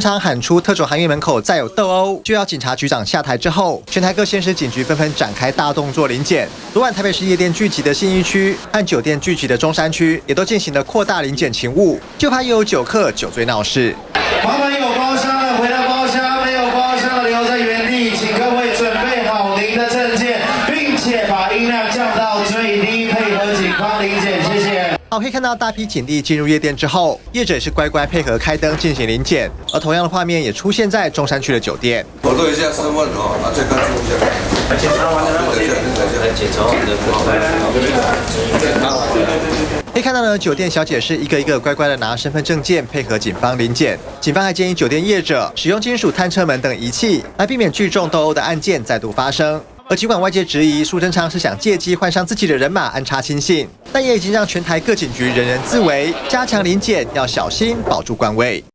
常喊出特种行业门口再有斗殴，就要警察局长下台之后，全台各县市警局纷纷展开大动作临检。昨晚台北市夜店聚集的信义区和酒店聚集的中山区，也都进行了扩大临检勤务，就怕又有酒客酒醉闹事。 麻烦有包厢的回到包厢，没有包厢的留在原地，请各位准备好您的证件，并且把音量降到最低，配合警方临检，谢谢。 好，可以看到大批警力进入夜店之后，业者也是乖乖配合开灯进行临检，而同样的画面也出现在中山区的酒店。 核对一下身份哦，再看注一下。 检查完了，检查完了。 可以看到呢，酒店小姐是一个一个乖乖的拿身份证件配合警方临检。警方还建议酒店业者使用金属探车门等仪器，来避免聚众斗殴的案件再度发生。 而尽管外界质疑苏贞昌是想借机换上自己的人马安插亲信，但也已经让全台各警局人人自危，加强临检，要小心保住官位。